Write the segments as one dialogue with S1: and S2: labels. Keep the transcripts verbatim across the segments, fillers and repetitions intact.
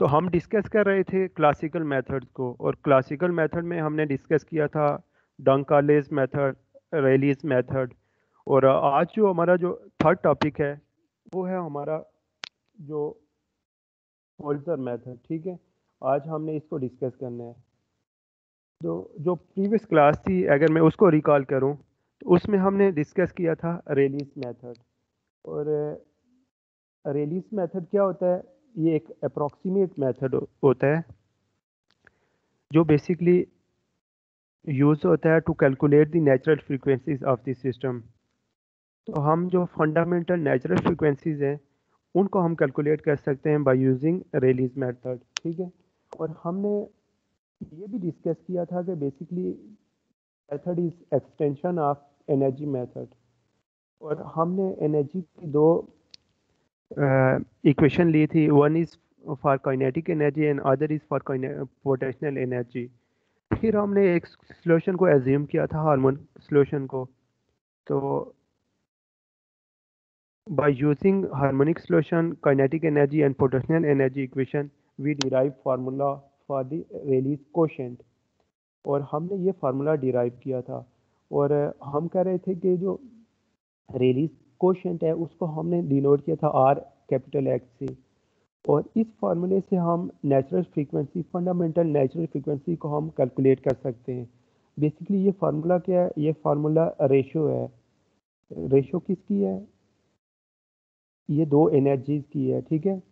S1: तो हम डिस्कस कर रहे थे क्लासिकल मेथड्स को, और क्लासिकल मेथड में हमने डिस्कस किया था डंकालेस मेथड, रेलिस मेथड। और आज जो हमारा जो थर्ड टॉपिक है वो है हमारा जो होल्जर मेथड। ठीक है, आज हमने इसको डिस्कस करना है। तो जो प्रीवियस क्लास थी, अगर मैं उसको रिकॉल करूं, तो उसमें हमने डिस्कस किया था रेलिस मेथड। और रेलिस मेथड क्या होता है? ये एक अप्रोक्सीमेट मेथड होता है जो बेसिकली यूज होता है to calculate the natural frequencies of the system. तो हम जो फंडामेंटल नेचुरल फ्रीक्वेंसीज हैं उनको हम कैलकुलेट कर सकते हैं बाय यूजिंग रेलिस मेथड। ठीक है, और हमने ये भी डिस्कस किया था कि basically method is extension of energy method. और हमने एनर्जी की दो इक्वेशन ली थी, one is for kinetic energy and other is for potential energy. फिर हमने एक सॉल्यूशन को एज्यूम किया था, हार्मोनिक सॉल्यूशन को। तो by using harmonic solution, kinetic energy and potential energy equation, we derive formula for the Rayleigh's quotient. और हमने ये फार्मूला डिराइव किया था। और हम कह रहे थे कि जो रेलिस कोशेंट है उसको हमने डिनोट किया था आर कैपिटल एक्स से। और इस फार्मूले से हम natural frequency, fundamental natural frequency को हम कैलकुलेट कर सकते हैं। बेसिकली ये फार्मूला क्या है? ये फार्मूला रेशो है। रेशो किसकी है? ये दो एनर्जीज की है। ठीक है,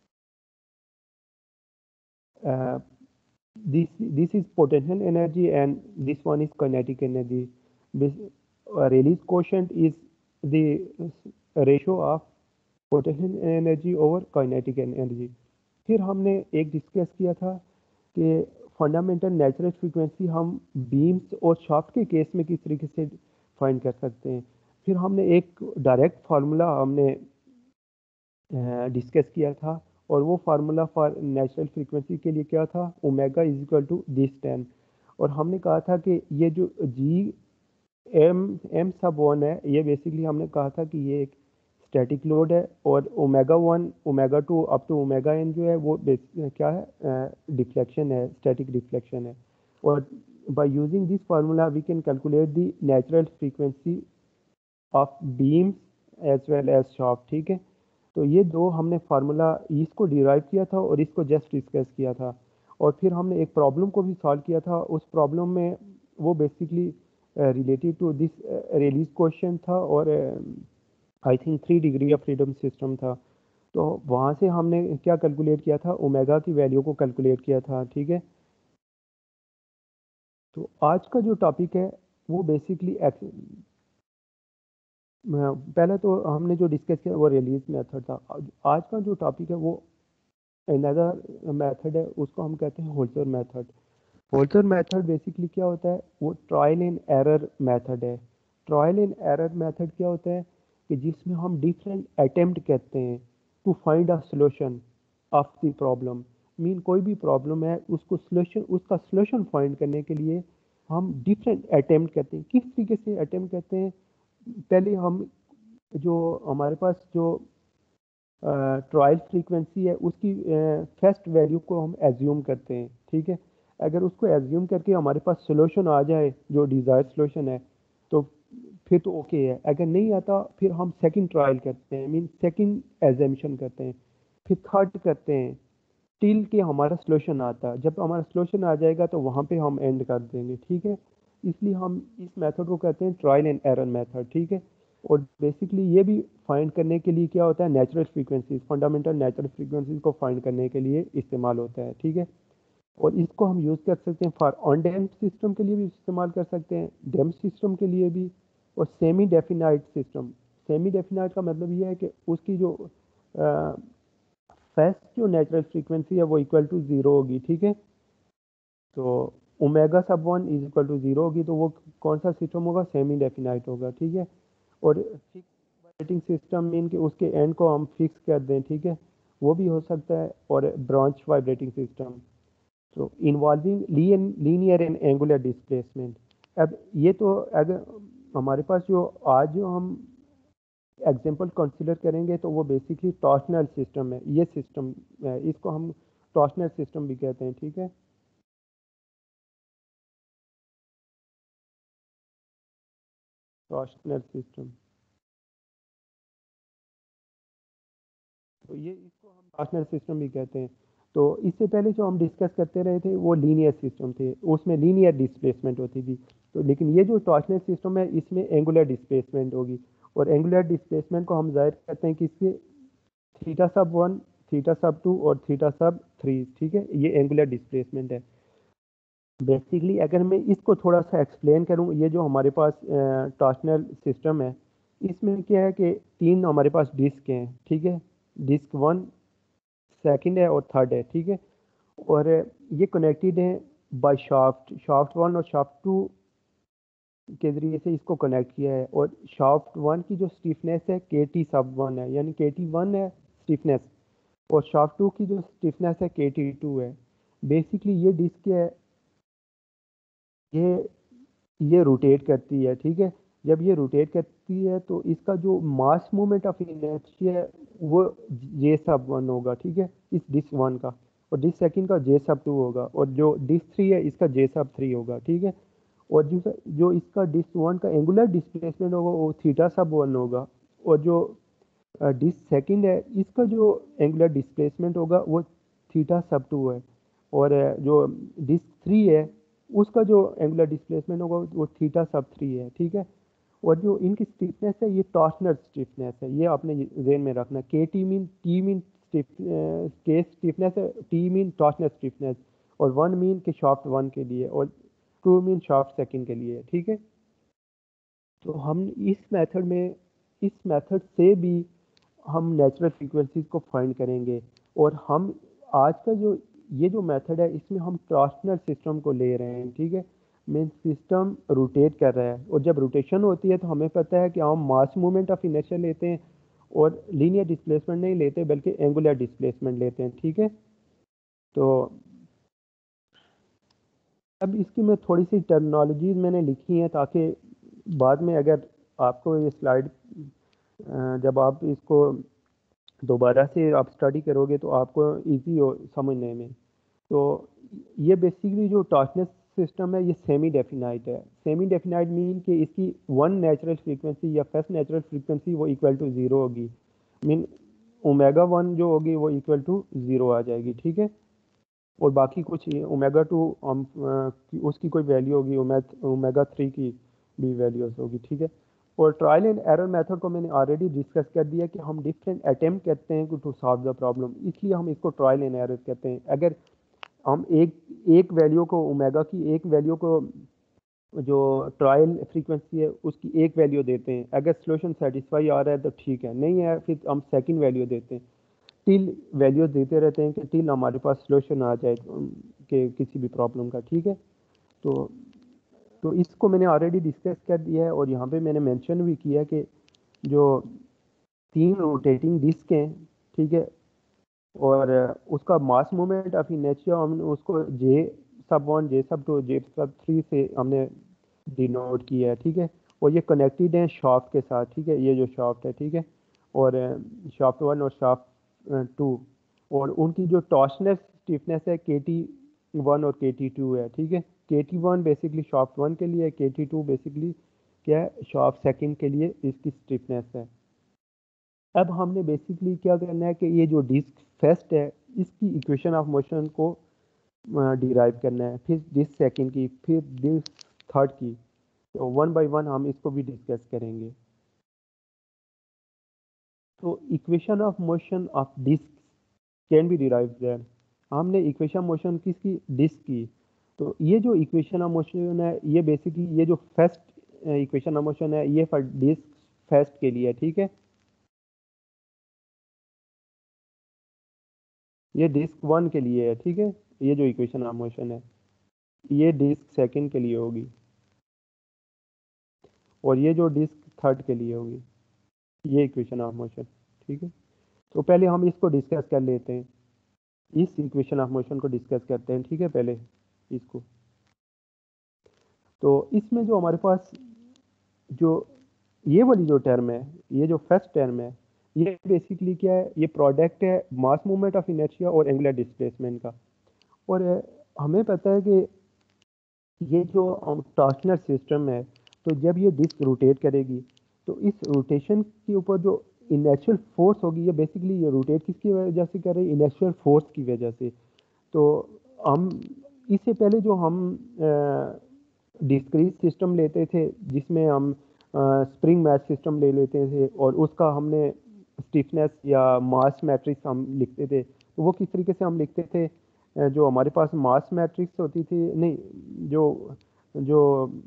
S1: this this is potential energy and this one is kinetic energy. Rayleigh's quotient is the ratio of potential energy over kinetic energy. फिर हमने एक डिस्कस किया था कि फंडामेंटल नेचुरल फ्रीक्वेंसी हम बीम्स और शाफ्ट के केस में किस तरीके से फाइंड कर सकते हैं। फिर हमने एक डायरेक्ट फार्मूला हमने डिस्कस किया था, और वो फार्मूला फॉर नेचुरल फ्रीक्वेंसी के लिए क्या था? Omega is equal to this ten. और हमने कहा था कि ये जो G M M sub one है, ये बेसिकली हमने कहा था कि ये एक स्टैटिक लोड है। और omega one, omega two up to omega n जो है वो क्या है? डिफ्लेक्शन है, स्टैटिक डिफ्लेक्शन है। और by using this formula we can calculate the natural frequency of beams as well as shaft. ठीक है, तो ये दो हमने फार्मूला इसको डिराइव किया था और इसको जस्ट डिस्कस किया था। और फिर हमने एक प्रॉब्लम को भी सॉल्व किया था। उस प्रॉब्लम में वो basically related to this Rayleigh's question था, और I think three degree of freedom system था। तो वहाँ से हमने क्या कैलकुलेट किया था? ओमेगा की वैल्यू को कैलकुलेट किया था। ठीक है, तो आज का जो टॉपिक है वो बेसिकली पहले तो हमने जो डिस्कस किया वो रिलीज मेथड था। आज का जो टॉपिक है वो अनदर मेथड है, उसको हम कहते हैं Holzer method. Holzer method basically क्या होता है? वो ट्रायल एंड एरर मेथड है। ट्रायल एंड एरर मेथड क्या होता है? कि जिसमें हम डिफरेंट अटेम्प्ट करते हैं to find a solution of the problem. Mean कोई भी प्रॉब्लम है, उसको सॉल्यूशन, उसका सॉल्यूशन फाइंड करने के लिए हम डिफरेंट अटेम्प्ट करते हैं। किस तरीके से अटेम्प्ट करते हैं? पहले हम जो हमारे पास जो ट्रायल फ्रीक्वेंसी है उसकी फर्स्ट वैल्यू को हम एज्यूम करते हैं। ठीक है, अगर उसको एज्यूम करके हमारे पास सॉल्यूशन आ जाए जो डिज़ायर्ड सॉल्यूशन है तो फिर तो ओके है। अगर नहीं आता फिर हम सेकंड ट्रायल करते हैं, मीन सेकंड एजम्पशन करते हैं, फिर थर्ड करते हैं, टिल के हमारा सॉल्यूशन आता है। जब हमारा सॉल्यूशन आ जाएगा तो वहाँ पे हम एंड कर देंगे। ठीक है, इसलिए हम इस मेथड को कहते हैं ट्रायल एंड एरर मेथड। ठीक है, और बेसिकली ये भी फाइंड करने के लिए क्या होता है? Natural frequencies, fundamental natural frequencies को फाइंड करने के लिए इस्तेमाल होता है। ठीक है, और इसको हम यूज़ कर सकते हैं फॉर ऑन डैम्प सिस्टम के लिए भी इस्तेमाल कर सकते हैं, डैम्प सिस्टम के लिए भी, और semi definite system. Semi definite का मतलब ये है कि उसकी जो फर्स्ट जो नेचुरल फ्रीक्वेंसी है वो इक्वल टू ज़ीरो होगी। ठीक है, तो omega sub one is equal to zero होगी, तो वो कौन सा सिस्टम होगा? सेमी डेफिनाइट होगा। ठीक है, और फिक्स वाइब्रेटिंग सिस्टम मीन कि उसके एंड को हम फिक्स कर दें। ठीक है, वो भी हो सकता है। और ब्रांच वाइब्रेटिंग सिस्टम, तो involving linear and angular displacement. अब ये तो अगर हमारे पास जो आज जो हम एग्जांपल कंसीडर करेंगे तो वो बेसिकली टॉर्शनल सिस्टम है। ये सिस्टम है, इसको हम टॉर्शनल सिस्टम भी कहते हैं, ठीक है। टॉर्शनल सिस्टम, तो ये इसको हम टॉर्शनल सिस्टम भी कहते हैं। तो इससे पहले जो हम डिस्कस करते रहे थे वो लीनियर सिस्टम थे, उसमें लीनियर डिस्प्लेसमेंट होती थी। तो लेकिन ये जो टॉर्शनल सिस्टम है इसमें एंगुलर डिस्प्लेसमेंट होगी, और एंगुलर डिस्प्लेसमेंट को हम जाहिर करते हैं कि इसके theta sub one, theta sub two और थीटा सब थ्री, ठीक है, ये एंगुलर डिस्प्लेसमेंट है। बेसिकली अगर मैं इसको थोड़ा सा एक्सप्लेन करूं, ये जो हमारे पास टॉर्शनल सिस्टम है इसमें क्या है कि तीन हमारे पास डिस्क हैं, ठीक है। डिस्क वन, सेकंड है और थर्ड है, ठीक है। और ये कनेक्टेड है बाय शाफ्ट, शाफ्ट वन और शाफ्ट टू के ज़रिए से इसको कनेक्ट किया है। और शाफ्ट वन की जो स्टिफनेस है के टी सब वन है, यानी के टी वन है स्टिफनेस, और शाफ्ट टू की जो स्टिफनेस है के टी टू है। बेसिकली ये डिस्क है, ये ये रोटेट करती है, ठीक है। जब ये रोटेट करती है तो इसका जो मास मूवमेंट ऑफ इनर्शिया है वो जे सब वन होगा, ठीक है, इस डिस्क वन का। और डिस्क सेकंड का जे सब टू होगा, और जो डिस्क थ्री है इसका जे सब थ्री होगा, ठीक है। और जो जो इसका डिस्क वन का एंगुलर डिस्प्लेसमेंट होगा वो थीटा सब वन होगा। और जो डिस्क सेकंड है इसका जो एंगुलर डिस्प्लेसमेंट होगा वो थीटा सब टू है। और अ, जो डिस्क थ्री है उसका जो एंगुलर डिस्प्लेसमेंट होगा वो थीटा सब थ्री है, ठीक है। और जो इनकी स्टिफनेस है ये टॉर्शनल स्टिफनेस है, ये आपने जेन में रखना। K T mean, T mean के स्टिफनेस है, टी मीन टॉर्शनल स्टिफनेस, और वन मीन के शाफ्ट वन के लिए, और टू मीन शाफ्ट सेकंड के लिए, ठीक है। तो हम इस मेथड में, इस मेथड से भी हम नेचुरल फ्रीक्वेंसीज को फाइंड करेंगे। और हम आज का जो ये जो मेथड है इसमें हम टॉर्शनल सिस्टम को ले रहे हैं, ठीक है। मीन सिस्टम रोटेट कर रहा है, और जब रोटेशन होती है तो हमें पता है कि हम मास मूवमेंट ऑफ इनर्शिया लेते हैं, और लीनियर डिस्प्लेसमेंट नहीं लेते बल्कि एंगुलर डिस्प्लेसमेंट लेते हैं, ठीक है। तो अब इसकी मैं थोड़ी सी टर्मिनोलॉजीज मैंने लिखी हैं ताकि बाद में अगर आपको ये स्लाइड, जब आप इसको दोबारा से आप स्टडी करोगे तो आपको इजी हो समझने में। तो ये बेसिकली जो टॉर्शनल सिस्टम है ये सेमी डेफिनाइट है। सेमी डेफिनाइट मीन कि इसकी वन नेचुरल फ्रीक्वेंसी या फर्स्ट नेचुरल फ्रीक्वेंसी वो इक्वल टू ज़ीरो होगी। मीन ओमेगा वन जो होगी वो इक्वल टू ज़ीरो आ जाएगी, ठीक है। और बाकी कुछ ओमेगा टू हम अ, उसकी कोई वैल्यू होगी, ओमेगा थ्री की भी वैल्यूज होगी, ठीक है। और ट्रायल एंड एरर मेथड को मैंने ऑलरेडी डिस्कस कर दिया कि हम डिफरेंट अटेम्प्ट करते हैं टू सॉल्व द प्रॉब्लम, इसलिए हम इसको ट्रायल एंड एरर कहते हैं। अगर हम एक एक वैल्यू को, ओमेगा की एक वैल्यू को, जो ट्रायल फ्रीक्वेंसी है उसकी एक वैल्यू देते हैं, अगर सोल्यूशन सेटिस्फाई आ रहा है तो ठीक है, नहीं है फिर हम सेकंड वैल्यू देते हैं। टिल वैल्यू देते रहते हैं कि टिल हमारे पास सोल्यूशन आ जाए कि किसी भी प्रॉब्लम का, ठीक है। तो तो इसको मैंने ऑलरेडी डिस्कस कर दिया है, और यहाँ पे मैंने मेंशन भी किया कि जो तीन रोटेटिंग डिस्क हैं, ठीक है, और उसका मास मूवमेंट ऑफ इनर्शिया हमने उसको जे sub one, J sub to, जे सब थ्री से हमने डिनोट किया है, ठीक है। और ये कनेक्टेड है शाफ्ट के साथ, ठीक है, ये जो शाफ्ट है, ठीक है। और शाफ्ट वन और शाफ्ट टू, और उनकी जो टॉर्शनल स्टिफनेस है के टी वन और के टी टू है, ठीक है। K T one basically shaft one के लिए, के टी टू बेसिकली क्या है, शाफ्ट सेकंड के लिए इसकी स्टिफनेस है। अब हमने बेसिकली क्या करना है कि ये जो डिस्क फर्स्ट है इसकी इक्वेशन ऑफ मोशन को डिराइव करना है, फिर डिस्क सेकंड की, फिर डिस्क थर्ड की। तो वन बाय वन हम इसको भी डिस्कस करेंगे। तो equation of motion of disc can be derive there. हमने इक्वेशन मोशन किसकी, डिस्क की। तो ये जो इक्वेशन ऑफ मोशन है ये बेसिकली ये जो फर्स्ट इक्वेशन ऑफ मोशन है ये फॉर डिस्क फर्स्ट के लिए, ठीक है। ये डिस्क वन के लिए है, ठीक है। ये जो इक्वेशन ऑफ मोशन है ये डिस्क सेकंड के लिए होगी, और ये जो डिस्क थर्ड के लिए होगी, ये इक्वेशन ऑफ मोशन, ठीक है। तो पहले हम इसको डिस्कस कर लेते हैं, इस इक्वेशन ऑफ मोशन को डिस्कस करते हैं, ठीक है, पहले इसको। तो इसमें जो हमारे पास जो ये वाली जो टर्म है, ये जो फर्स्ट टर्म है, ये बेसिकली क्या है, ये प्रोडक्ट है मास मूवमेंट ऑफ इनर्शिया और एंगुलर डिस्प्लेसमेंट का। और अ, हमें पता है कि ये जो टॉर्शनर सिस्टम है, तो जब ये डिस्क रोटेट करेगी तो इस रोटेशन के ऊपर जो इनर्शियल फोर्स होगी, ये बेसिकली ये रोटेट किसकी वजह से कर रही है, इनर्शियल फोर्स की वजह से। तो हम इससे पहले जो हम डिस्क्रीट सिस्टम लेते थे जिसमें हम स्प्रिंग मैच सिस्टम ले लेते थे और उसका हमने स्टिफनेस या मास मैट्रिक्स हम लिखते थे, तो वो किस तरीके से हम लिखते थे, अ, जो हमारे पास मास मैट्रिक्स होती थी, नहीं, जो जो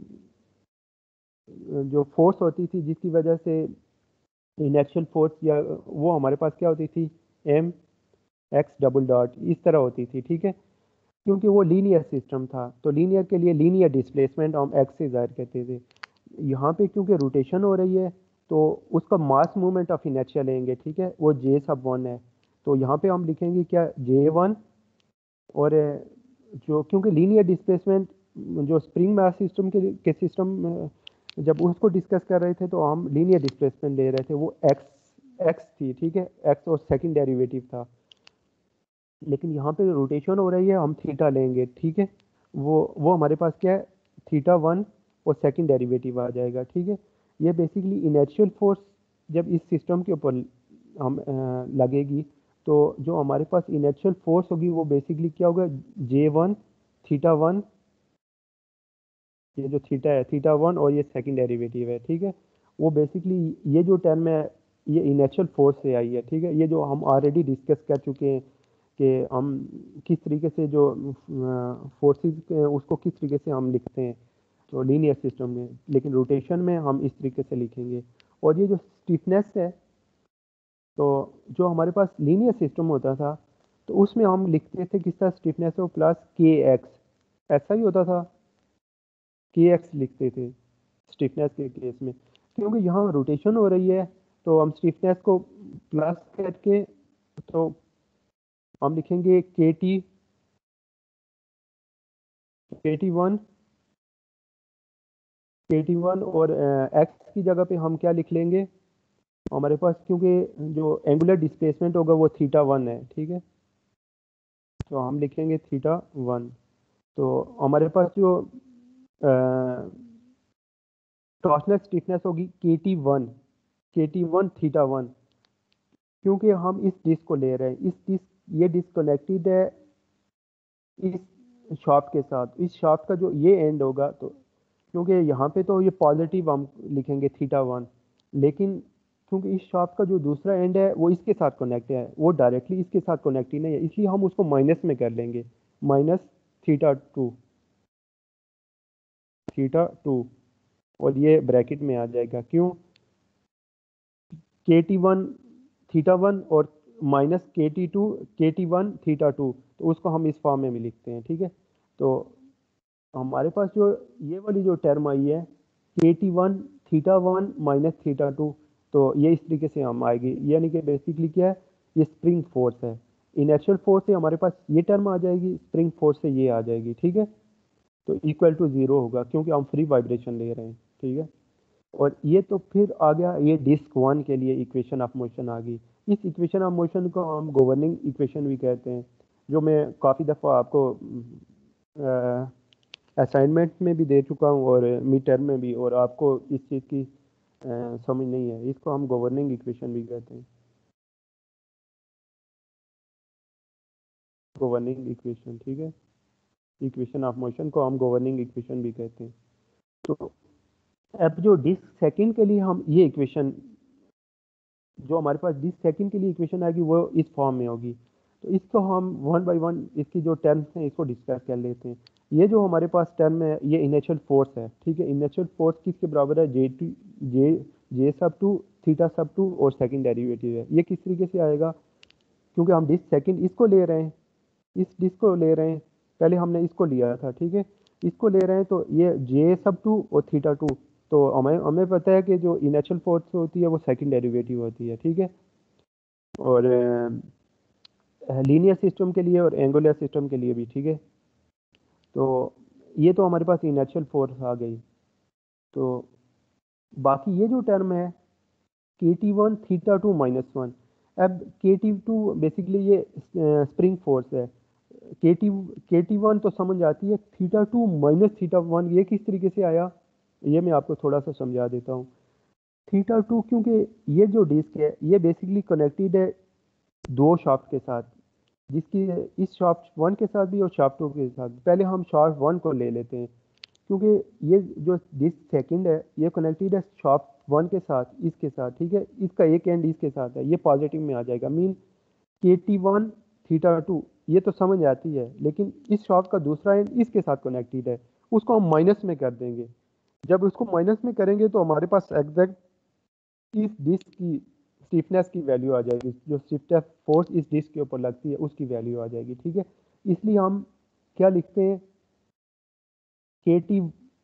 S1: जो फोर्स होती थी जिसकी वजह से इनर्शियल फोर्स, या वो हमारे पास क्या होती थी, एम एक्स डबल डॉट इस तरह होती थी, ठीक है। क्योंकि वो लीनियर सिस्टम था, तो लीनियर के लिए लीनियर डिस्प्लेसमेंट हम एक्स से जाहिर करते थे। यहाँ पे क्योंकि रोटेशन हो रही है तो उसका मास मूवमेंट ऑफ इनर्शिया लेंगे, ठीक है, वो जे सब वन है। तो यहाँ पे हम लिखेंगे क्या, जे वन। और अ, जो क्योंकि लीनियर डिस्प्लेसमेंट जो स्प्रिंग मास सिस्टम के के सिस्टम जब उसको डिस्कस कर रहे थे तो हम लीनियर डिस्प्लेसमेंट ले रहे थे, वो एक्स एक्स थी, ठीक है, एक्स और सेकंड डेरिवेटिव था। लेकिन यहाँ पे रोटेशन हो रही है, हम थीटा लेंगे, ठीक है। वो वो हमारे पास क्या है, थीटा वन और सेकंड डेरिवेटिव आ जाएगा, ठीक है। ये बेसिकली इनर्शियल फोर्स जब इस सिस्टम के ऊपर हम अ, लगेगी, तो जो हमारे पास इनर्शियल फोर्स होगी वो बेसिकली क्या होगा, जे वन थीटा वन, ये जो थीटा है थीटा वन और ये सेकंड डेरिवेटिव है, ठीक है। वो बेसिकली ये जो टर्म है ये इनर्शियल फोर्स से आई है, ठीक है। ये जो हम ऑलरेडी डिस्कस कर चुके हैं कि हम किस तरीके से जो फोर्सेस उसको किस तरीके से हम लिखते हैं तो लीनियर सिस्टम में, लेकिन रोटेशन में हम इस तरीके से लिखेंगे। और ये जो स्टिफनेस है, तो जो हमारे पास लीनियर सिस्टम होता था तो उसमें हम लिखते थे किस तरह, स्टिफनेस हो प्लस के एक्स, ऐसा ही होता था, के एक्स लिखते थे स्टिफनेस के केस में। क्योंकि यहाँ रोटेशन हो रही है तो हम स्टिफनेस को प्लस करके, तो हम लिखेंगे K T K T one K T one और एक्स की जगह पे हम क्या लिख लेंगे, हमारे पास क्योंकि जो एंगुलर डिस्प्लेसमेंट होगा वो थीटा वन है, ठीक है, तो हम लिखेंगे थीटा वन। तो हमारे पास जो टॉर्सनल स्टिफनेस होगी K T one K T one theta one, क्योंकि हम इस डिस्क को ले रहे हैं, इस डिस्क ये डिस्क कनेक्टेड है इस शाफ्ट के साथ, इस शाफ्ट का जो ये एंड होगा, तो क्योंकि यहाँ पे तो ये पॉजिटिव हम लिखेंगे थीटा वन, लेकिन क्योंकि इस शाफ्ट का जो दूसरा एंड है वो इसके साथ कनेक्ट है, वो डायरेक्टली इसके साथ कनेक्ट ही नहीं है, इसलिए हम उसको माइनस में कर लेंगे, minus theta two theta two और ये ब्रैकेट में आ जाएगा, क्यों, K T one theta one और minus K T two K T one theta two, तो उसको हम इस फॉर्म में भी लिखते हैं, ठीक है। तो हमारे पास जो ये वाली जो टर्म आई है K T one theta one minus theta two, तो ये इस तरीके से हम आएगी, यानी कि बेसिकली क्या है, ये स्प्रिंग फोर्स है, इनर्शियल फोर्स से हमारे पास ये टर्म आ जाएगी, स्प्रिंग फोर्स से ये आ जाएगी, ठीक है। तो इक्वल टू जीरो होगा क्योंकि हम फ्री वाइब्रेशन ले रहे हैं, ठीक है। और ये तो फिर आ गया ये डिस्क वन के लिए इक्वेशन ऑफ मोशन आ गई। इस इक्वेशन ऑफ मोशन को हम गवर्निंग इक्वेशन भी कहते हैं, जो मैं काफ़ी दफ़ा आपको असाइनमेंट में भी दे चुका हूँ और मिड टर्म में भी, और आपको इस चीज़ की अ, समझ नहीं है, इसको हम गवर्निंग इक्वेशन भी कहते हैं, गवर्निंग इक्वेशन, ठीक है। इक्वेशन ऑफ मोशन को हम गवर्निंग इक्वेशन भी कहते हैं। तो अब जो डिस्क सेकंड के लिए हम ये इक्वेशन, जो हमारे पास डिस्क सेकंड के लिए इक्वेशन आएगी वो इस फॉर्म में होगी। तो इसको हम वन बाय वन इसकी जो टर्म्स हैं इसको डिस्कस कर लेते हैं। ये जो हमारे पास टर्म है ये इनिशियल फोर्स है, ठीक है। इनिशियल फोर्स किसके बराबर है, जे to J J sub two theta sub two और सेकंड डेरिवेटिव है। ये किस तरीके से आएगा, क्योंकि हम डिस्क सेकंड इसको ले रहे हैं, इस डिस्क को ले रहे हैं, पहले हमने इसको लिया था, ठीक है, इसको ले रहे हैं, तो ये जे सब टू और थीटा टू, तो हमें हमें पता है कि जो इनिशियल फोर्स होती है वो सेकंड डेरिवेटिव होती है, ठीक है। और लीनियर सिस्टम के लिए और एंगुलर सिस्टम के लिए भी, ठीक है। तो ये तो हमारे पास इनर्शियल फोर्स आ गई। तो बाकी ये जो टर्म है K T one theta two minus one. अब के टी टू बेसिकली ये स्प्रिंग फोर्स है, K T K T one तो समझ आती है, theta two minus theta one ये किस तरीके से आया, ये मैं आपको थोड़ा सा समझा देता हूँ। थीटा टू क्योंकि ये जो डिस्क है ये बेसिकली कनेक्टेड है दो शाफ्ट के साथ, जिसकी इस शाफ्ट वन के साथ भी और शाफ्ट टू के साथ। पहले हम शाफ्ट वन को ले लेते हैं, क्योंकि ये जो डिस्क सेकंड है ये कनेक्टेड है शाफ्ट वन के साथ, इसके साथ, ठीक है। इसका एक एंड इसके साथ है, ये पॉजिटिव में आ जाएगा, मीन के टी वन थीटा टू ये तो समझ आती है, लेकिन इस शाफ्ट का दूसरा एंड इसके साथ कनेक्टेड है, उसको हम माइनस में कर देंगे। जब उसको माइनस में करेंगे तो हमारे पास एग्जैक्ट इस डिस्क की स्टिफनेस की वैल्यू आ जाएगी, जो स्टिफनेस फोर्स इस डिस्क के ऊपर लगती है उसकी वैल्यू आ जाएगी, ठीक है। इसलिए हम क्या लिखते हैं, के टी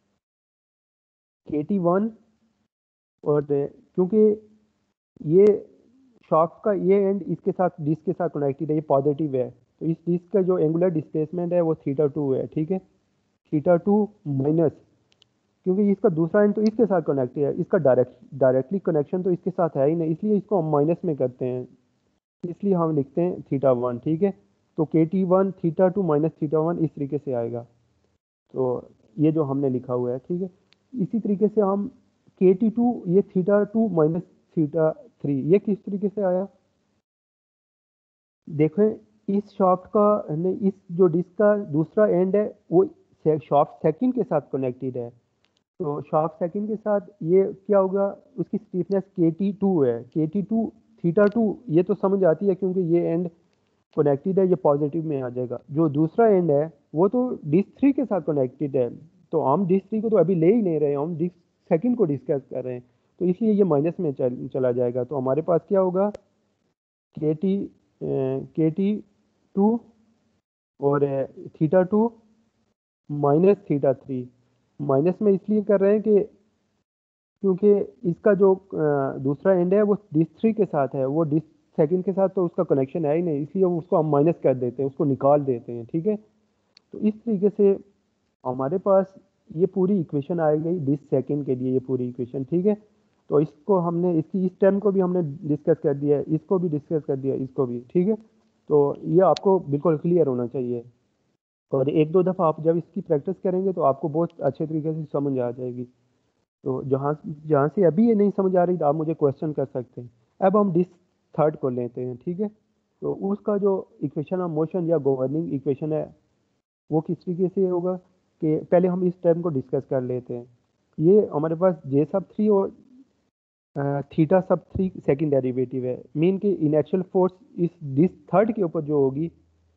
S1: के टी वन, और क्योंकि ये शाफ्ट का ये एंड इसके साथ डिस्क के साथ कनेक्टेड है, ये पॉजिटिव है, तो इस डिस्क का जो एंगुलर डिस्प्लेसमेंट है वो थीटा टू है, ठीक है। थीटा टू माइनस, क्योंकि इसका दूसरा एंड तो इसके साथ कनेक्टेड है, इसका डायरेक्ट डायरेक्टली कनेक्शन तो इसके साथ है ही नहीं, इसलिए इसको हम माइनस में करते हैं, इसलिए हम लिखते हैं थीटा वन, ठीक है। तो K T one theta two minus theta one इस तरीके से आएगा, तो ये जो हमने लिखा हुआ है, ठीक है। इसी तरीके से हम के टी टू ये theta two minus theta three ये किस तरीके से आया, देखें इस शाफ्ट का नहीं, इस जो डिस्क का दूसरा एंड है वो शाफ्ट सेकंड के साथ कनेक्टेड है, तो शाफ्ट सेकंड के साथ ये क्या होगा, उसकी स्टीफनेस के टी टू है, K T to theta to ये तो समझ आती है क्योंकि ये एंड कनेक्टेड है, ये पॉजिटिव में आ जाएगा। जो दूसरा एंड है वो तो डिस्क थ्री के साथ कनेक्टेड है, तो हम डिस्क थ्री को तो अभी ले ही नहीं रहे, हम डिस्क सेकंड को डिस्कस कर रहे हैं, तो इसलिए ये माइनस में चल, चला जाएगा। तो हमारे पास क्या होगा, K T K T two और theta two minus theta three. Minus में इसलिए कर रहे हैं कि क्योंकि इसका जो अ, दूसरा एंड है वो डिस्क थ्री के साथ है, वो डिस्क सेकंड के साथ तो उसका कनेक्शन है ही नहीं, इसलिए उसको हम माइनस कर देते हैं, उसको निकाल देते हैं, ठीक है। तो इस तरीके से हमारे पास ये पूरी इक्वेशन आ गई डिस्क सेकंड के लिए, ये पूरी इक्वेशन, ठीक है। तो इसको हमने इसकी इस टर्म को भी हमने डिस्कस कर दिया है, इसको भी डिस्कस कर दिया, इसको भी, ठीक है। तो ये आपको बिल्कुल क्लियर होना चाहिए, और एक दो दफ़ा आप जब इसकी प्रैक्टिस करेंगे तो आपको बहुत अच्छे तरीके से समझ आ जाएगी। तो जहाँ जहाँ से अभी ये नहीं समझ आ रही तो आप मुझे क्वेश्चन कर सकते हैं। अब हम डिस्क थर्ड को लेते हैं, ठीक है। तो उसका जो इक्वेशन ऑफ मोशन या गवर्निंग इक्वेशन है वो किस तरीके से होगा, कि पहले हम इस टर्म को डिस्कस कर लेते हैं। ये हमारे पास जे सब थ्री और theta sub three second derivative है, मीन कि इनर्शियल फोर्स इस डिस्क थर्ड के ऊपर जो होगी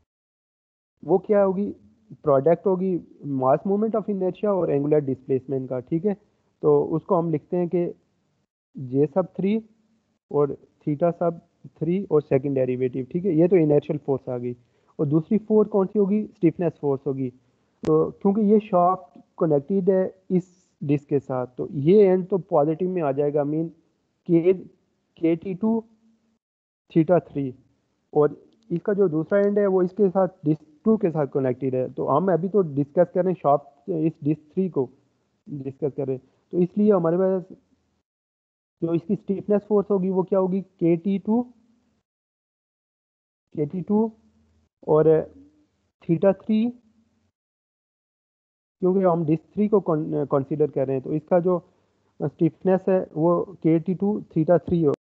S1: वो क्या होगी, प्रोडक्ट होगी मास मूवमेंट ऑफ इनर्शिया और एंगुलर डिस्प्लेसमेंट का, ठीक है। तो उसको हम लिखते हैं कि जे सब थ्री और थीटा सब थ्री और सेकंड डेरिवेटिव, ठीक है। ये तो इनर्शियल फोर्स आ गई, और दूसरी फोर्स कौन सी होगी, स्टिफनेस फोर्स होगी। तो क्योंकि ये शाफ्ट कनेक्टेड है इस डिस्क के साथ, तो ये एंड तो पॉजिटिव में आ जाएगा, मीन के के टी टू थीटा थ्री, और इसका जो दूसरा एंड है वो इसके साथ डिस्क टू के साथ कनेक्टेड है। तो हम अभी तो डिस्कस कर रहे हैं शाफ्ट इस डिस्क थ्री को डिस्कस कर रहे हैं, तो इसलिए हमारे पास जो इसकी स्टिफनेस फोर्स होगी वो क्या होगी, K T two K T two और थीटा थ्री, क्योंकि हम डिस्क थ्री को कंसीडर कर रहे हैं, तो इसका जो स्टिफनेस है वो K T to theta three हो।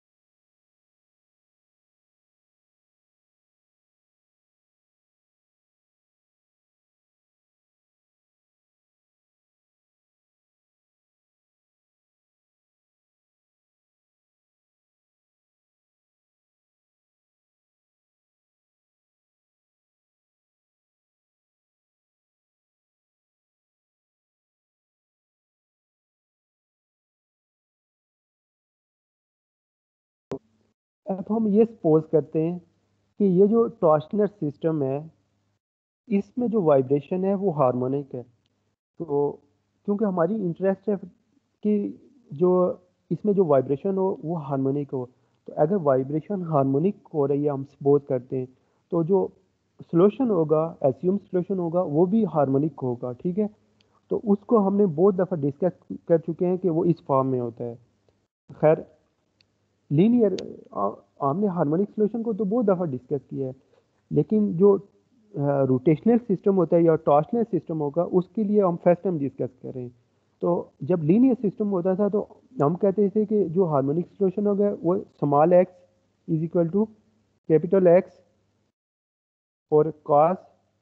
S1: अब हम ये सपोज करते हैं कि ये जो टॉर्शनर सिस्टम है इसमें जो वाइब्रेशन है वो हार्मोनिक है, तो क्योंकि हमारी इंटरेस्ट है कि जो इसमें जो वाइब्रेशन हो वो हार्मोनिक हो, तो अगर वाइब्रेशन हार्मोनिक हो रही है हम सपोज करते हैं, तो जो सॉल्यूशन होगा, एस्यूम सॉल्यूशन होगा, वो भी हार्मोनिक होगा, ठीक है। तो उसको हमने बहुत दफ़ा डिस्कस कर चुके हैं कि वो इस फॉर्म में होता है। खैर, लीनियर, हमने हार्मोनिक सॉल्यूशन को तो बहुत दफ़ा डिस्कस किया है, लेकिन जो रोटेशनल सिस्टम होता है या टॉर्शनल सिस्टम होगा उसके लिए हम फर्स्ट टाइम डिस्कस कर रहे हैं। तो जब लीनियर सिस्टम होता था तो हम कहते थे कि जो हार्मोनिक सॉल्यूशन होगा वो small X is equal to capital X और cos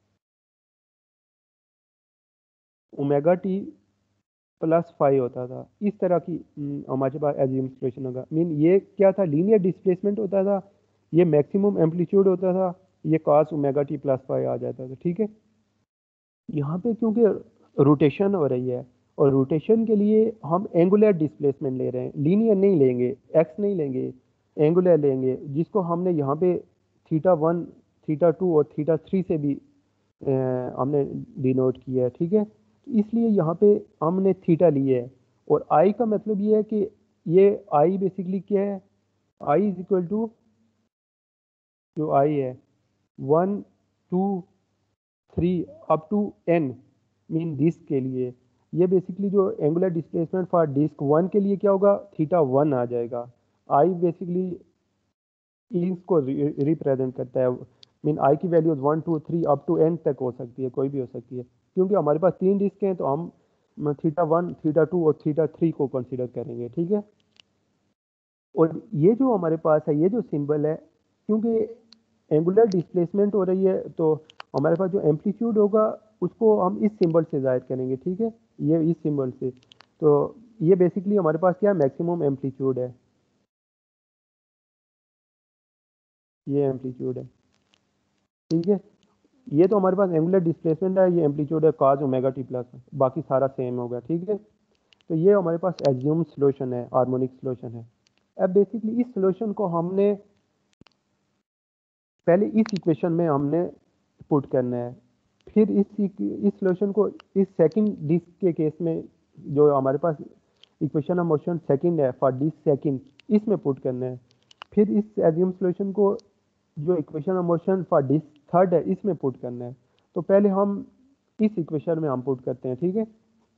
S1: omega t plus five होता था। इस तरह की हम्म, हमारे पास एज्यूम सॉल्यूशन होगा। मीन ये क्या था, लीनियर डिस्प्लेसमेंट होता था, ये मैक्सिमम एम्पलीट्यूड होता था, ये cos omega t plus five आ जाता था। ठीक है, यहाँ पे क्योंकि रोटेशन हो रही है और रोटेशन के लिए हम एंगुलर डिस्प्लेसमेंट ले रहे हैं, लीनियर नहीं लेंगे, एक्स नहीं लेंगे, एंगुलर लेंगे, जिसको हमने यहाँ पे थीटा वन, थीटा टू और थीटा थ्री से भी अ, हमने डिनोट किया है। ठीक है, तो इसलिए यहाँ पे हमने थीटा लिए है और आई का मतलब ये है कि ये आई बेसिकली क्या है, आई इज इक्वल टू जो आई है one two three up to n, mean disc के लिए ये बेसिकली जो angular displacement for disc one के लिए क्या होगा, थीटा वन आ जाएगा। आई बेसिकली इसको रिप्रेजेंट करता है। मीन आई की values one two three up to n तक हो सकती है, कोई भी हो सकती है, क्योंकि हमारे पास तीन डिस्क हैं तो हम थीटा वन, थीटा टू और थीटा थ्री को कंसीडर करेंगे। ठीक है, और ये जो हमारे पास है ये जो सिंबल है, क्योंकि एंगुलर डिस्प्लेसमेंट हो रही है तो हमारे पास जो एम्पलीट्यूड होगा उसको हम इस सिंबल से जाहिर करेंगे। ठीक है, ये इस सिंबल से, तो ये बेसिकली हमारे पास क्या मैक्सिमम एम्पलीट्यूड है, ये एम्पलीट्यूड है। ठीक है, ये तो हमारे पास एंगुलर डिस्प्लेसमेंट है, ये एम्पलीट्यूड है कॉस ओमेगा टी प्लस, बाकी सारा सेम होगा। ठीक है, तो ये हमारे पास एज्यूम सॉल्यूशन है, हार्मोनिक सॉल्यूशन है। अब बेसिकली इस सॉल्यूशन को हमने पहले इस इक्वेशन में हमने पुट करना है, फिर इस इस सॉल्यूशन को इस सेकंड डिस्क के केस में जो हमारे पास इक्वेशन ऑफ मोशन सेकंड है फॉर डिस्क सेकंड, इसमें पुट करना है, फिर इस एज्यूम सॉल्यूशन को जो equation of motion for disk third है इसमें पुट करना है। तो पहले हम इस इक्वेशन में हम पुट करते हैं। ठीक है,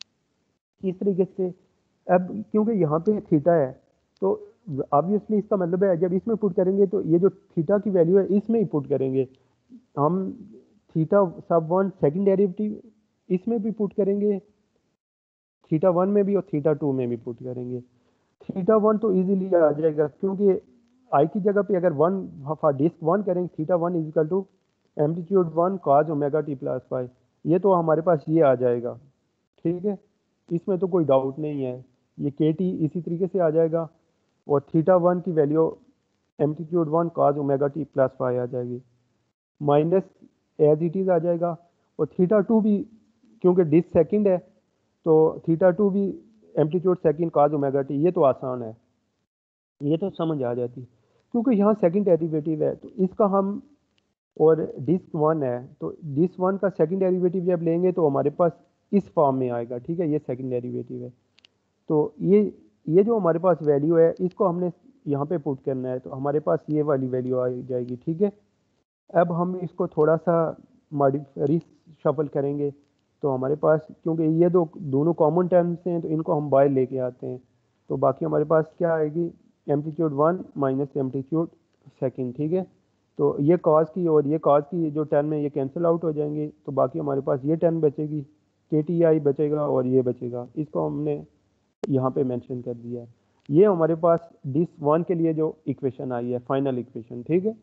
S1: इस तरीके से। अब क्योंकि यहाँ पे थीटा है तो ऑब्वियसली इसका मतलब है जब इसमें पुट करेंगे तो ये जो थीटा की वैल्यू है इसमें ही पुट करेंगे हम, theta sub one second derivative इसमें भी पुट करेंगे, थीटा वन में भी और थीटा टू में भी पुट करेंगे। थीटा वन तो इजीली आ जाएगा क्योंकि आई की जगह पे अगर वन फॉर डिस्क वन करेंगे, theta one is equal to amplitude one cos omega t plus five, ये तो हमारे पास ये आ जाएगा। ठीक है, इसमें तो कोई डाउट नहीं है, ये के टी इसी तरीके से आ जाएगा और थीटा वन की value amplitude one cos omega t plus five आ जाएगी, माइनस एज इट इज़ आ जाएगा। और थीटा टू भी क्योंकि डिस्क सेकंड है तो थीटा टू भी amplitude second cos omega t, ये तो आसान है, ये तो समझ आ जाती, क्योंकि यहाँ सेकंड डेरिवेटिव है तो इसका हम, और डिस्क वन है तो डिस्क वन का सेकंड डेरिवेटिव जब लेंगे तो हमारे पास इस फॉर्म में आएगा। ठीक है, ये सेकंड डेरिवेटिव है, तो ये ये जो हमारे पास वैल्यू है इसको हमने यहाँ पे पुट करना है तो हमारे पास ये वाली वैल्यू आ जाएगी। ठीक है, अब हम इसको थोड़ा सा मॉडिफाई शफल करेंगे तो हमारे पास, क्योंकि ये दो दोनों कॉमन टर्म्स हैं तो इनको हम बाहर लेके आते हैं, तो बाकी हमारे पास क्या आएगी, amplitude one minus amplitude second. ठीक है, तो ये कॉस की और ये कॉस की जो टर्म है ये कैंसिल आउट हो जाएंगे, तो बाकी हमारे पास ये टर्म बचेगी, के टी आई बचेगा और ये बचेगा, इसको हमने यहाँ पे मेंशन कर दिया है। ये हमारे पास डिस वन के लिए जो इक्वेशन आई है, फाइनल इक्वेशन। ठीक है,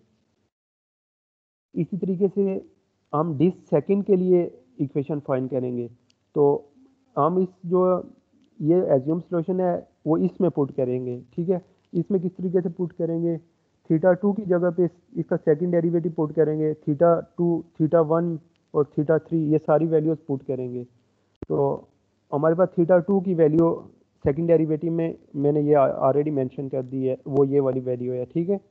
S1: इसी तरीके से हम डिस सेकंड के लिए इक्वेशन फाइंड करेंगे तो हम इस जो ये एज्यूम सॉल्यूशन है वो इसमें पुट करेंगे। ठीक है, इसमें किस तरीके से पुट करेंगे, थीटा टू की जगह पे इसका सेकंड डेरिवेटिव पुट करेंगे, थीटा टू, थीटा वन और थीटा थ्री ये सारी वैल्यूज पुट करेंगे, तो हमारे पास थीटा टू की वैल्यू सेकंड डेरिवेटिव में मैंने ये ऑलरेडी मेंशन कर दी है, वो ये वाली वैल्यू है। ठीक है,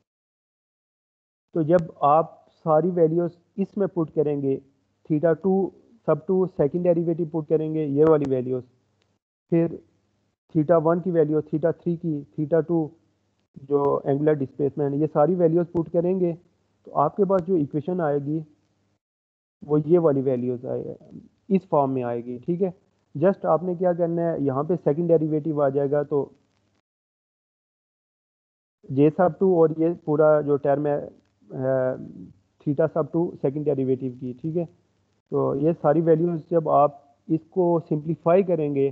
S1: तो जब आप सारी वैल्यूज इसमें पुट करेंगे, theta two sub two second derivative put करेंगे ये वाली वैल्यूज, फिर थीटा वन की वैल्यू, थीटा थ्री की, थीटा टू जो एंगुलर डिस्प्लेसमेंट, ये सारी वैल्यूज पुट करेंगे तो आपके पास जो इक्वेशन आएगी वो ये वाली वैल्यूज आए इस फॉर्म में आएगी। ठीक है, जस्ट आपने क्या करना है, यहाँ पे सेकंड डेरिवेटिव आ जाएगा तो जे सब टू और ये पूरा जो टर्म है theta sub two second derivative की, ठीक है। तो ये सारी वैल्यूज जब आप इसको सिंप्लीफाई करेंगे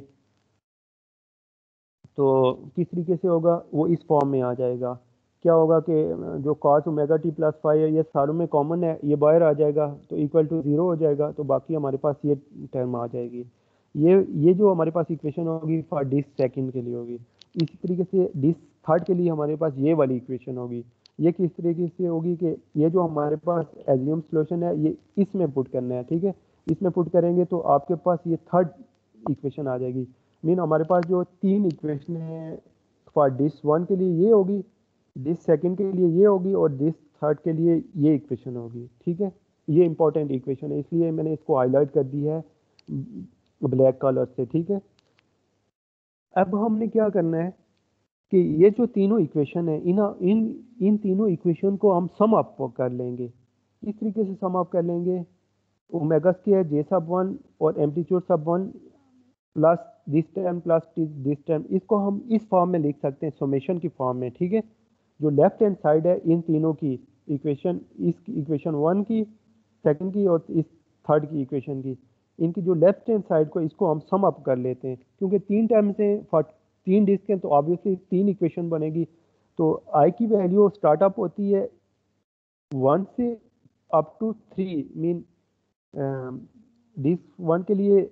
S1: तो किस तरीके से होगा, वो इस फॉर्म में आ जाएगा। क्या होगा कि जो cos omega t plus five है ये सारों में कॉमन है, ये बाहर आ जाएगा तो इक्वल टू ज़ीरो हो जाएगा, तो बाकी हमारे पास ये टर्म आ जाएगी। ये ये जो हमारे पास इक्वेशन होगी फॉर डिस सेकंड के लिए होगी। इसी तरीके से डिस थर्ड के लिए हमारे पास ये वाली इक्वेशन होगी। ये किस तरीके से होगी कि ये जो हमारे पास एज्यूम सॉल्यूशन है ये इसमें पुट करना है, ठीक है। इसमें पुट करेंगे तो आपके पास ये थर्ड इक्वेशन आ जाएगी। मीन हमारे पास जो तीन इक्वेशन है फॉर डिस वन के लिए ये होगी, डिस सेकंड के लिए ये होगी और डिस थर्ड के लिए ये इक्वेशन होगी, ठीक है। ये इंपॉर्टेंट इक्वेशन है इसलिए मैंने इसको हाईलाइट कर दी है ब्लैक कलर से, ठीक है। अब हमने क्या करना है कि ये जो तीनों इक्वेशन है इन इन इन तीनों इक्वेशन को हम सम अप कर लेंगे। किस तरीके से सम अप कर लेंगे, omega square J sub one और amplitude sub one plus this term plus this term, इसको हम इस फॉर्म में लिख सकते हैं समेशन की फॉर्म में, ठीक है। जो लेफ्ट हैंड साइड है इन तीनों की इक्वेशन, इस इक्वेशन वन की, सेकंड की और इस थर्ड की इक्वेशन की, इनकी जो लेफ्ट हैंड साइड को इसको हम सम अप कर लेते हैं क्योंकि तीन टर्म्स हैं फॉर तीन डिस्क हैं तो ऑब्वियसली तीन इक्वेशन बनेगी। तो आई की वैल्यू स्टार्टअप होती है वन से up to three, mean disk one के लिए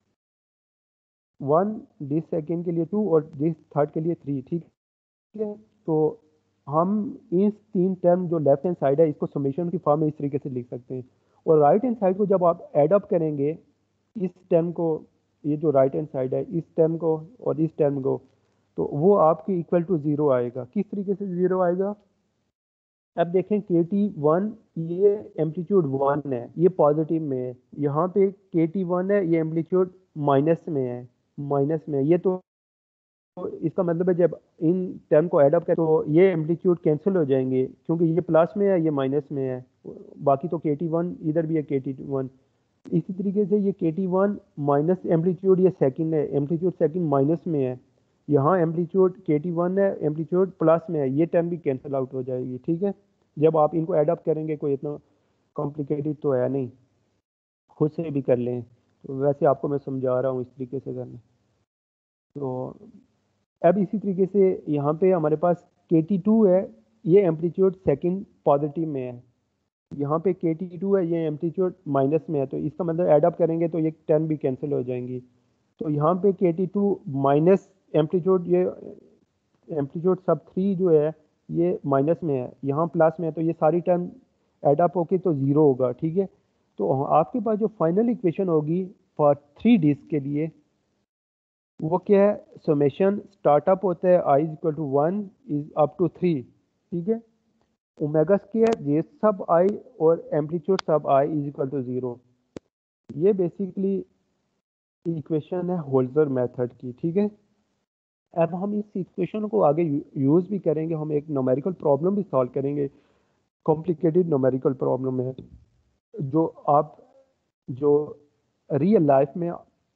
S1: वन, डिस्क सेकेंड के लिए टू और डिस्क थर्ड के लिए थ्री, ठीक है। तो हम इस तीन टर्म जो लेफ्ट हैंड साइड है इसको समेशन की फॉर्म में इस तरीके से लिख सकते हैं। और राइट हैंड साइड को जब आप एड अप करेंगे इस टर्म को, ये जो राइट हैंड साइड है इस टर्म को और इस टर्म को, तो वो आपकी इक्वल टू जीरो आएगा। किस तरीके से जीरो आएगा, अब देखें के टी वन ये एम्पलीट्यूड वन है, ये पॉजिटिव में है। यहाँ पे के टी वन है ये एम्पलीट्यूड माइनस में है, माइनस में है। ये तो तो इसका मतलब है जब इन टर्म को ऐड अप करें तो ये एम्पलीट्यूड कैंसिल हो जाएंगे क्योंकि ये प्लस में है ये माइनस में है। बाकी तो के टी वन इधर भी है के टी वन। इसी तरीके से ये K T one minus amplitude ये सेकंड है, एम्पलीट्यूड सेकंड माइनस में है। यहाँ एम्पलीट्यूड के टी वन है एम्पलीट्यूड प्लस में है, ये टर्म भी कैंसिल आउट हो जाएगी, ठीक है। जब आप इनको ऐड अप करेंगे कोई इतना कॉम्प्लिकेटेड तो है नहीं, खुद से भी कर लें। तो वैसे आपको मैं समझा रहा हूँ इस तरीके से करना। तो अब इसी तरीके से यहाँ पे हमारे पास के टी टू है, ये एम्पलीट्यूड सेकंड पॉजिटिव में है। यहाँ पे के टी टू है ये एम्पलीट्यूड माइनस में है, तो इसका मतलब ऐड अप करेंगे तो ये टर्म भी कैंसिल हो जाएंगी। तो यहाँ पे K T two minus amplitude, ये एम्पलीट्यूड सब थ्री जो है ये माइनस में है, यहाँ प्लस में है, तो ये सारी टर्म ऐड अप होके तो ज़ीरो होगा, ठीक है। तो आपके पास जो फाइनल इक्वेशन होगी फॉर थ्री डिस्क के लिए वो क्या है, समेशन स्टार्टअप होता है i is equal to one is up to three, ठीक है। ओमेगा स्क्वायर जे सब आई और amplitude sub i is equal to zero. ये बेसिकली इक्वेशन है होल्जर मेथड की, ठीक है। अब हम इस इक्वेशन को आगे यूज भी करेंगे, हम एक न्यूमेरिकल प्रॉब्लम भी सॉल्व करेंगे, कॉम्प्लिकेटेड न्यूमेरिकल प्रॉब्लम है जो आप जो रियल लाइफ में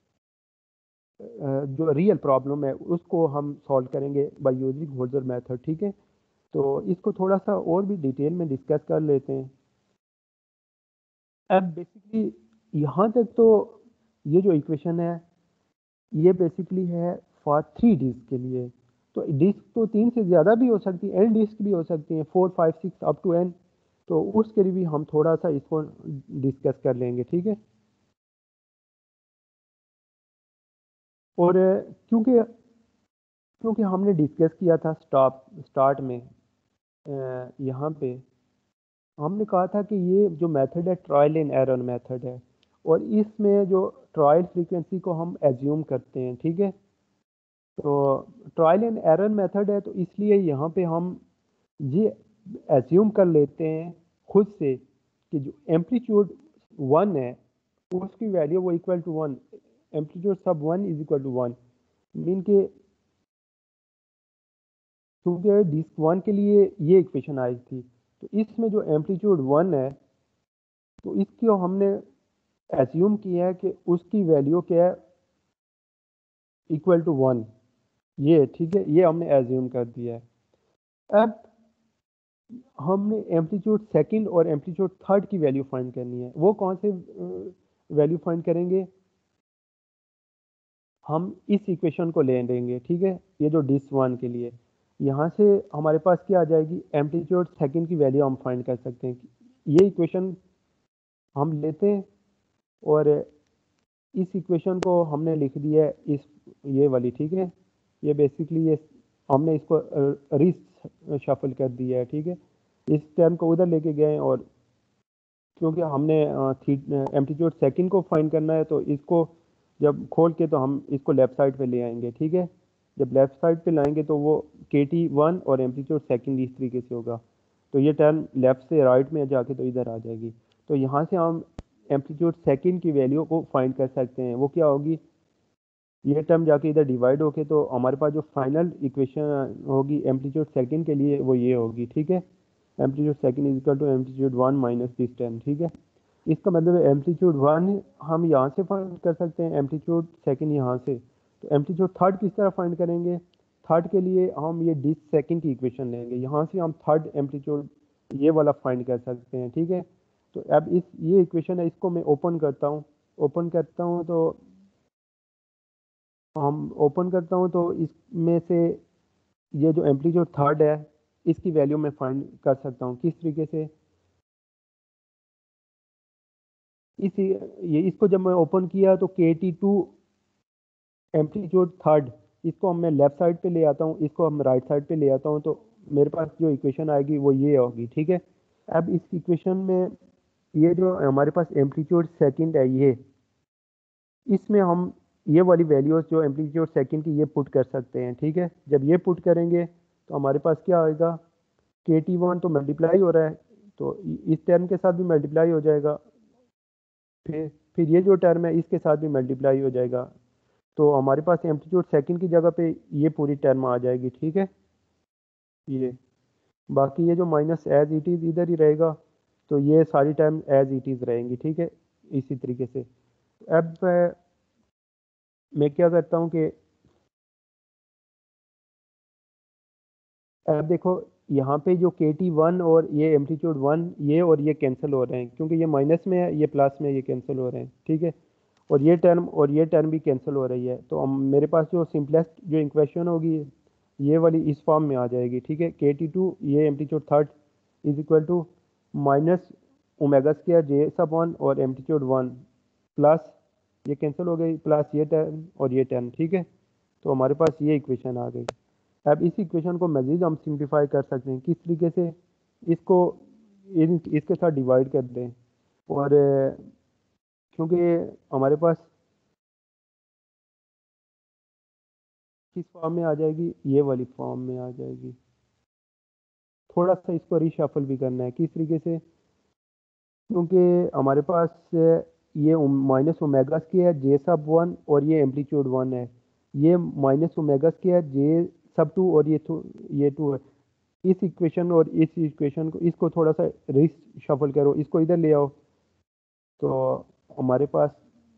S1: जो रियल प्रॉब्लम है उसको हम सॉल्व करेंगे बाय यूजिंग होल्जर मेथड, ठीक है। तो इसको थोड़ा सा और भी डिटेल में डिस्कस कर लेते हैं। अब बेसिकली यहाँ तक तो ये जो इक्वेशन है ये बेसिकली है फॉर थ्री डिस्क के लिए। तो डिस्क तो तीन से ज़्यादा भी हो सकती है, एन डिस्क भी हो सकती हैं, four five six up to n. तो उसके लिए भी हम थोड़ा सा इसको डिस्कस कर लेंगे, ठीक है। और क्योंकि क्योंकि हमने डिस्कस किया था स्टॉप स्टार्ट में, अ, यहाँ पे हमने कहा था कि ये जो मेथड है ट्रायल एंड एरर मेथड है और इसमें जो ट्रायल फ्रीक्वेंसी को हम एज्यूम करते हैं, ठीक है। तो ट्रायल एंड एरर मेथड है तो इसलिए यहाँ पे हम ये एज्यूम कर लेते हैं खुद से कि जो एम्पलीट्यूड वन है उसकी वैल्यू वो equal to one, amplitude sub one is equal to one. Mean के क्योंकि डिस्क वन के लिए ये इक्वेशन आई थी तो इसमें जो एम्पलीट्यूड वन है तो इसकी हमने एज्यूम किया है कि उसकी वैल्यू क्या है, इक्वल टू वन, ये ठीक है, ये हमने एज्यूम कर दिया है। अब हमने एम्पलीट्यूड सेकंड और एम्पलीट्यूड थर्ड की वैल्यू फाइंड करनी है। वो कौन से वैल्यू फाइंड करेंगे? हम इस इक्वेशन को ले लेंगे, ठीक है, ये जो डिस वन के लिए, यहाँ से हमारे पास क्या आ जाएगी, एम्पलीट्यूड सेकंड की वैल्यू हम फाइंड कर सकते हैं। ये इक्वेशन हम लेते हैं और इस इक्वेशन को हमने लिख दिया है इस ये वाली, ठीक है, ये बेसिकली ये हमने इसको री शफल कर दिया है, ठीक है। इस टर्म को उधर लेके गए और क्योंकि हमने एम्पलीट्यूड सेकंड को फाइंड करना है तो इसको जब खोल के तो हम इसको लेफ्ट साइड पे ले आएंगे, ठीक है। जब लेफ्ट साइड पे लाएंगे तो वो के टी वन और एम्पलीट्यूड सेकंड इस तरीके से होगा, तो ये टर्म लेफ्ट से राइट में जाके तो इधर आ जाएगी। तो यहाँ से हम एम्पलीट्यूड सेकंड की वैल्यू को फाइंड कर सकते हैं। वो क्या होगी, ये टर्म जाके इधर डिवाइड होके तो हमारे पास जो फाइनल इक्वेशन होगी एम्पलीट्यूड सेकंड के लिए वो ये होगी, ठीक है। Amplitude second is equal to amplitude one minus this term, ठीक है। इसका मतलब है एम्पलीट्यूड वन हम यहाँ से फाइंड कर सकते हैं, एम्पलीट्यूड सेकंड यहाँ से। तो एम्पलीट्यूड थर्ड किस तरह फाइंड करेंगे? थर्ड के लिए हम ये डिस सेकंड की इक्वेशन लेंगे, यहाँ से हम थर्ड एम्पलीट्यूड ये वाला फाइंड कर सकते हैं, ठीक है। तो अब इस ये इक्वेशन है, इसको मैं ओपन करता हूँ। ओपन करता हूँ तो हम ओपन करता हूँ तो इसमें से ये जो एम्पलीट्यूड थर्ड है इसकी वैल्यू मैं फाइंड कर सकता हूँ। किस तरीके से? इस ये इसको जब मैं ओपन किया तो K T to amplitude third, इसको हम मैं लेफ्ट साइड पे ले आता हूँ, इसको हम राइट साइड पे ले आता हूँ, तो मेरे पास जो इक्वेशन आएगी वो ये होगी, ठीक है। अब इस इक्वेशन में ये जो हमारे पास एम्पलीट्यूड सेकंड है, ये इसमें हम ये वाली वैल्यूज जो एम्पलीट्यूड सेकंड की ये पुट कर सकते हैं, ठीक है। जब ये पुट करेंगे तो हमारे पास क्या आएगा, के टी वन तो मल्टीप्लाई हो रहा है तो इस टर्म के साथ भी मल्टीप्लाई हो जाएगा, फिर फिर ये जो टर्म है इसके साथ भी मल्टीप्लाई हो जाएगा, तो हमारे पास एम्पलीट्यूड सेकंड की जगह पे ये पूरी टर्म आ जाएगी, ठीक है। ये बाकी ये जो माइनस एज इट इज़ इधर ही रहेगा, तो ये सारी टर्म एज इट इज़ रहेंगी, ठीक है, इसी तरीके से। अब अ, मैं क्या करता हूँ कि अब देखो यहाँ पे जो के टी वन और ये एम्पलीट्यूड वन ये और ये कैंसिल हो रहे हैं, क्योंकि ये माइनस में है ये प्लस में है, ये कैंसिल हो रहे हैं, ठीक है। और ये टर्म और ये टर्म भी कैंसिल हो रही है, तो हम मेरे पास जो सिंपलेस्ट जो इक्वेशन होगी ये वाली इस फॉर्म में आ जाएगी, ठीक है। के टी टू ये amplitude third is equal to minus omega square J sub one और एम्पलीट्यूड वन प्लस ये कैंसिल हो गई प्लस ये टर्म और ये टर्म, ठीक है। तो हमारे पास ये इक्वेशन आ गई। अब इस इक्वेशन को मज़ीद हम सिंप्लीफाई कर सकते हैं, किस तरीके से? इसको इन इसके साथ डिवाइड कर दें और अ, क्योंकि हमारे पास किस फॉर्म में आ जाएगी, ये वाली फॉर्म में आ जाएगी। थोड़ा सा इसको रीशफल भी करना है, किस तरीके से? क्योंकि हमारे पास अ, ये minus omega square J sub one और ये एम्पलीट्यूड वन है, ये minus omega square J sub two और ये टू ये टू है। इस इक्वेशन और इस इक्वेशन को इसको थोड़ा सा रीशफल करो, इसको इधर ले आओ, तो हमारे पास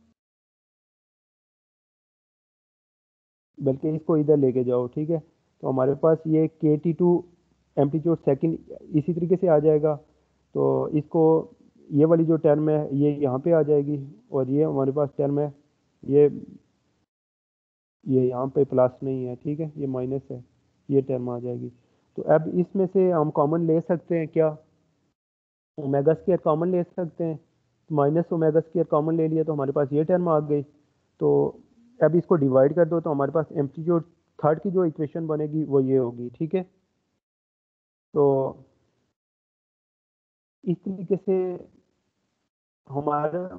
S1: बल्कि इसको इधर लेके जाओ, ठीक है। तो हमारे पास ये K T to amplitude second इसी तरीके से आ जाएगा, तो इसको ये वाली जो टर्म है ये यहाँ पे आ जाएगी और ये हमारे पास टर्म है ये ये यहाँ पे प्लस नहीं है, ठीक है, ये माइनस है, ये टर्म आ जाएगी। तो अब इसमें से हम कॉमन ले सकते हैं क्या? ओमेगा स्क्वायर कॉमन ले सकते हैं, माइनस ओमेगा स्क्वायर कॉमन ले लिया तो हमारे पास ये टर्म आ गई। तो अब इसको डिवाइड कर दो तो हमारे पास एम्पलीट्यूड थर्ड की जो इक्वेशन बनेगी वो ये होगी, ठीक है। तो इस तरीके से हमारा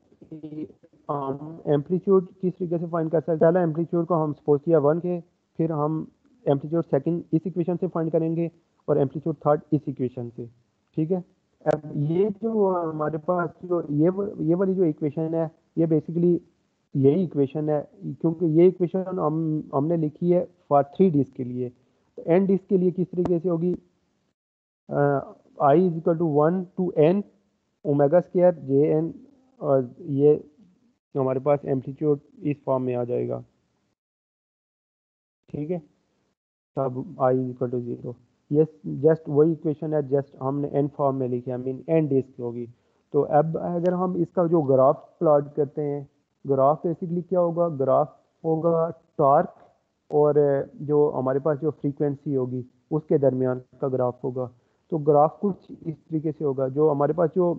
S1: हम एम्पलीट्यूड किस तरीके से फाइंड कर सकते हैं? पहला एम्पलीट्यूड को हम सपोज किया वन के, फिर हम एम्पलीट्यूड सेकंड इस इक्वेशन से फाइंड करेंगे और एम्पलीट्यूड थर्ड इस इक्वेशन से, ठीक है। अब ये जो हमारे पास जो ये व- ये वाली जो इक्वेशन है ये बेसिकली यही इक्वेशन है, क्योंकि ये इक्वेशन हम हमने लिखी है फॉर थ्री डिस्क के लिए। तो एन डिस्क के लिए किस तरीके से होगी, i is equal to one to n omega square J n, और ये हमारे पास एम्पलीट्यूड इस फॉर्म में आ जाएगा, ठीक है, तब i is equal to zero. ये जस्ट वही इक्वेशन है, जस्ट हमने एन फॉर्म में लिखी है, मीन एन डेज की होगी। तो अब अगर हम इसका जो ग्राफ प्लॉट करते हैं, ग्राफ बेसिकली क्या होगा, ग्राफ होगा टॉर्क और जो हमारे पास जो फ्रीक्वेंसी होगी उसके दरमियान का ग्राफ होगा। तो ग्राफ कुछ इस तरीके से होगा, जो हमारे पास जो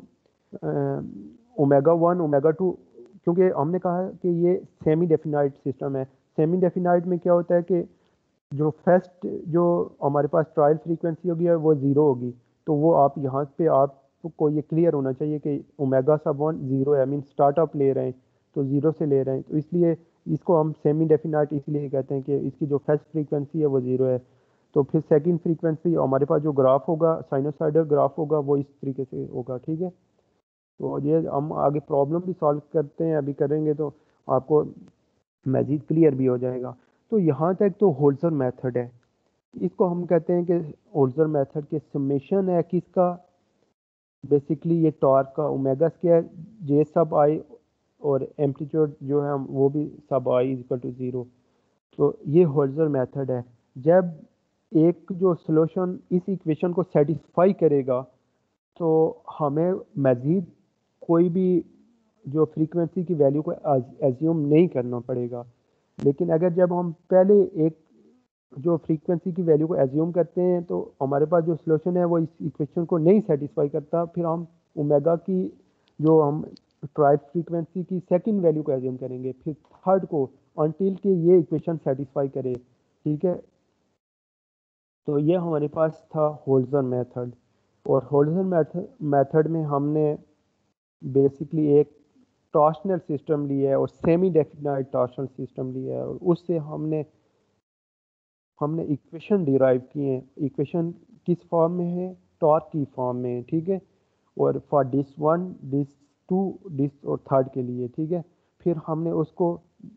S1: ओमेगा वन ओमेगा टू, क्योंकि हमने कहा है कि ये सेमी डेफिनाइट सिस्टम है। सेमी डेफिनाइट में क्या होता है कि जो फर्स्ट जो हमारे पास ट्रायल फ्रीक्वेंसी होगी वो ज़ीरो होगी। तो वो आप यहाँ पे आपको ये क्लियर होना चाहिए कि ओमेगा सब वन ज़ीरो है, मीन स्टार्टअप ले रहे हैं तो ज़ीरो से ले रहे हैं, तो इसलिए इसको हम सेमी डेफिनाइट इसलिए कहते हैं कि इसकी जो फर्स्ट फ्रीक्वेंसी है वो ज़ीरो है। तो फिर सेकंड फ्रीक्वेंसी हमारे पास जो ग्राफ होगा, साइनोसाइडल ग्राफ होगा, वो इस तरीके से होगा, ठीक है। तो ये हम आगे प्रॉब्लम भी सॉल्व करते हैं, अभी करेंगे तो आपको मज़ीद क्लियर भी हो जाएगा। तो यहाँ तक तो होल्जर मेथड है, इसको हम कहते हैं कि होल्जर मेथड के समेशन है किसका, बेसिकली ये टॉर्क का ओमेगा स्क्वायर जे सब आई और एम्पलीट्यूड जो है वो भी सब आई इक्वल टू ज़ीरो। तो ये होल्जर मेथड है। जब एक जो सॉल्यूशन इस इक्वेशन को सेटिस्फाई करेगा तो हमें मज़ीद कोई भी जो फ्रीक्वेंसी की वैल्यू को एज्यूम नहीं करना पड़ेगा। लेकिन अगर जब हम पहले एक जो फ्रीक्वेंसी की वैल्यू को एज्यूम करते हैं तो हमारे पास जो सॉल्यूशन है वो इस इक्वेशन को नहीं सेटिस्फाई करता, फिर हम ओमेगा की जो हम ट्राई फ्रीक्वेंसी की सेकंड वैल्यू को एज्यूम करेंगे, फिर थर्ड को, अनटिल के ये इक्वेशन सेटिस्फाई करे, ठीक है। तो ये हमारे पास था होल्जर मेथड। और होल्जर मेथड मेथड में हमने बेसिकली एक टॉर्शनल सिस्टम लिया है और सेमी डेफिनाइट टॉर्शनल सिस्टम लिया है, और उससे हमने हमने इक्वेशन डिराइव किए हैं। इक्वेशन किस फॉर्म में है, टॉर्क की फॉर्म में है, ठीक है। और for disk one, disk two, disk और थर्ड के लिए, ठीक है। फिर हमने उसको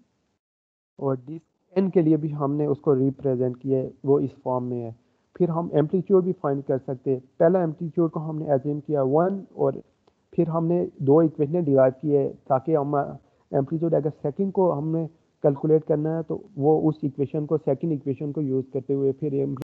S1: और डिस एन के लिए भी हमने उसको रिप्रेजेंट किया है, वो इस फॉर्म में है। फिर हम एम्पलीट्यूड भी फाइंड कर सकते हैं। पहला एम्पलीट्यूड को हमने एज्यूम किया वन, और फिर हमने दो इक्वेशन डिराइव किए हैं ताकि हम एम्पलीट्यूड अगर सेकंड को हमने कैलकुलेट करना है तो वो उस इक्वेशन को, सेकंड इक्वेशन को यूज़ करते हुए फिर